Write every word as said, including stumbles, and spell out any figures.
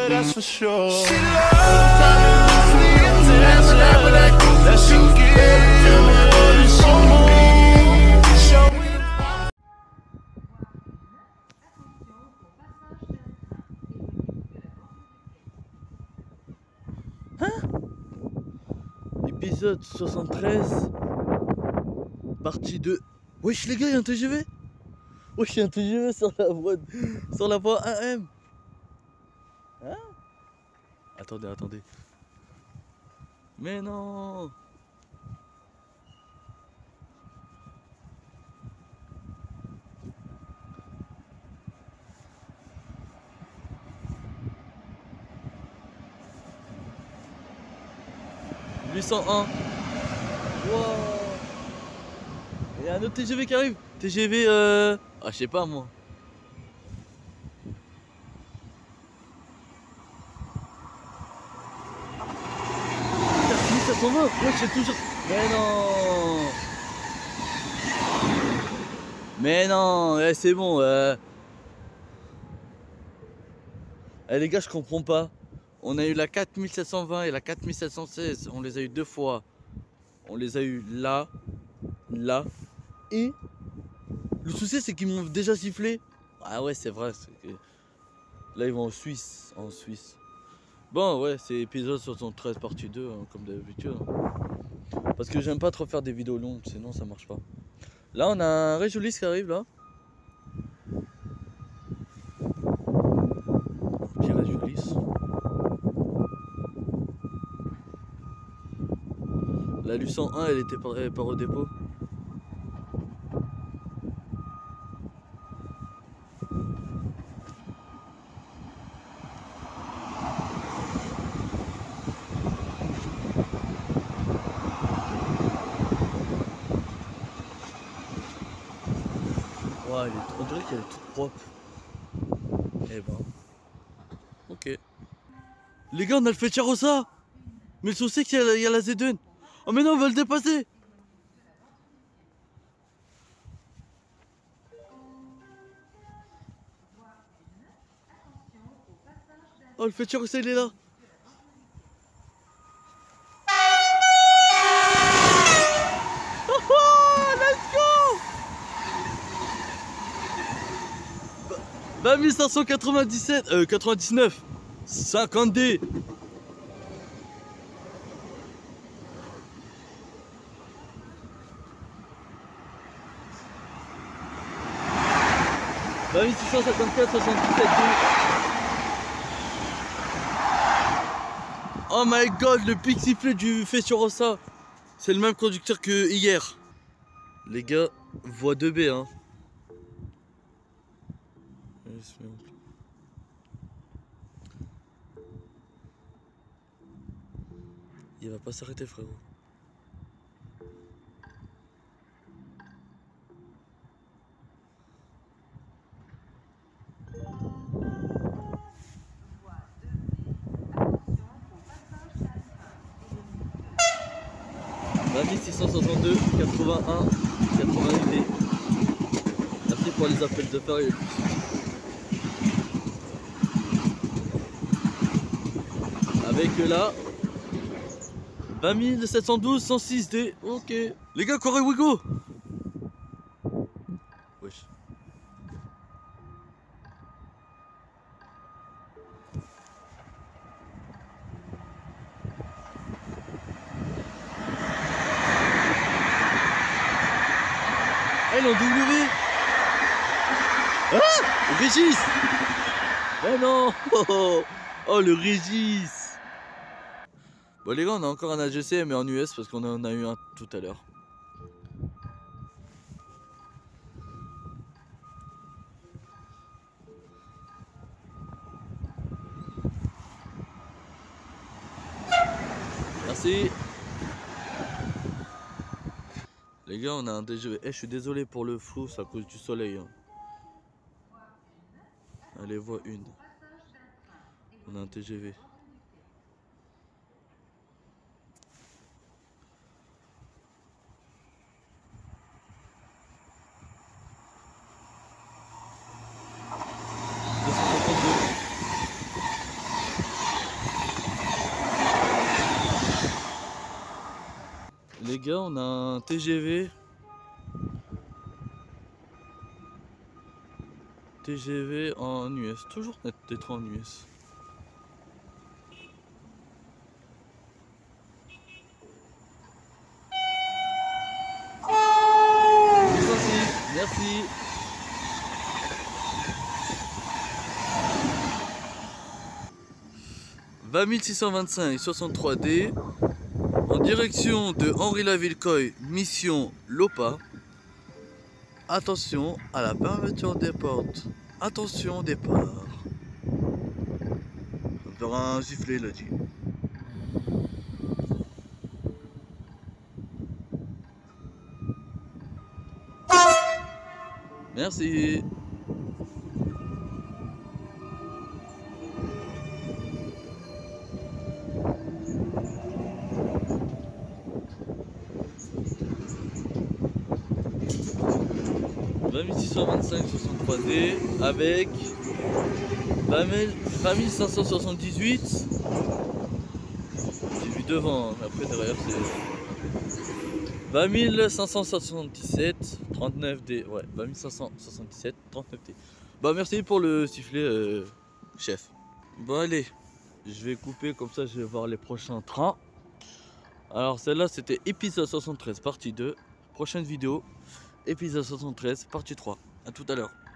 that's for sure. She loves the attention that she gives. Show it out. Hein? Épisode soixante-treize, partie deux. Wesh les gars, y'a un T G V. Wesh, y'a un T G V sur la voie, sur la voie un M. Hein? Attendez, attendez. Mais non. huit cent un. Wow. Il y a un autre T G V qui arrive. T G V euh... Ah je sais pas moi. Ça s'en va. Ouais c'est toujours... Mais non. Mais non. Eh, c'est bon. Euh... Eh les gars je comprends pas. On a eu la quatre mille sept cent vingt et la quatre mille sept cent seize, on les a eu deux fois. On les a eu là, là, et le souci c'est qu'ils m'ont déjà sifflé. Ah ouais c'est vrai, que... là ils vont en Suisse, en Suisse. Bon ouais c'est épisode soixante-treize partie deux hein, comme d'habitude. Hein. Parce que j'aime pas trop faire des vidéos longues, sinon ça marche pas. Là on a un Réjulis qui arrive là. Un petit Réjulis. La L U cent un elle était par, par au dépôt. Wow, elle est, on dirait qu'elle est toute propre. Eh ben. Ok. Les gars on a le Frecciarossa. Mais le souci c'est qu'il y, y a la Z deux. Oh mais non, on va le dépasser. Oh le Frecciarossa il est là. Oh, oh, let's go. vingt mille cinq cent quatre-vingt-dix-sept, euh, quatre-vingt-dix-neuf, cinquante D. vingt mille six cent cinquante-quatre, soixante-dix-sept. Oh my god, le pic sifflet du Frecciarossa. C'est le même conducteur que hier. Les gars, voie deux B hein. Il va pas s'arrêter frérot. vingt mille six cent soixante-deux, quatre-vingt-un, quatre-vingt-huit. Merci pour les appels de Paris. Avec là vingt mille sept cent douze, cent six D. Ok. Les gars, Corée Wigo. Wesh. Elle en W. Ah, Régis. Oh non. Oh, oh, oh le Régis. Bon les gars, on a encore un A G C mais en U S parce qu'on en a eu un tout à l'heure. Merci. Les gars, on a un T G V. Eh, je suis désolé pour le flou, c'est à cause du soleil. Hein. Allez, voie une. On a un T G V. les gars, on a un T G V. T G V en U S. Toujours d'être en U S. Merci. Merci. vingt mille six cent vingt-cinq soixante-trois D en direction de Henri-la-Villecoy, mission Lopa. Attention à la fermeture des portes. Attention au départ. On fera un sifflet là, dit. Merci. vingt mille six cent vingt-cinq soixante-trois D avec vingt mille cinq cent soixante-dix-huit. J'ai vu devant, après derrière c'est vingt mille cinq cent soixante-dix-sept trente-neuf D. Ouais, vingt mille cinq cent soixante-dix-sept trente-neuf D. Bah merci pour le sifflet, euh, chef. Bon allez, je vais couper comme ça, je vais voir les prochains trains. Alors celle-là c'était épisode soixante-treize partie deux. Prochaine vidéo. Épisode soixante-treize, partie trois. A tout à l'heure.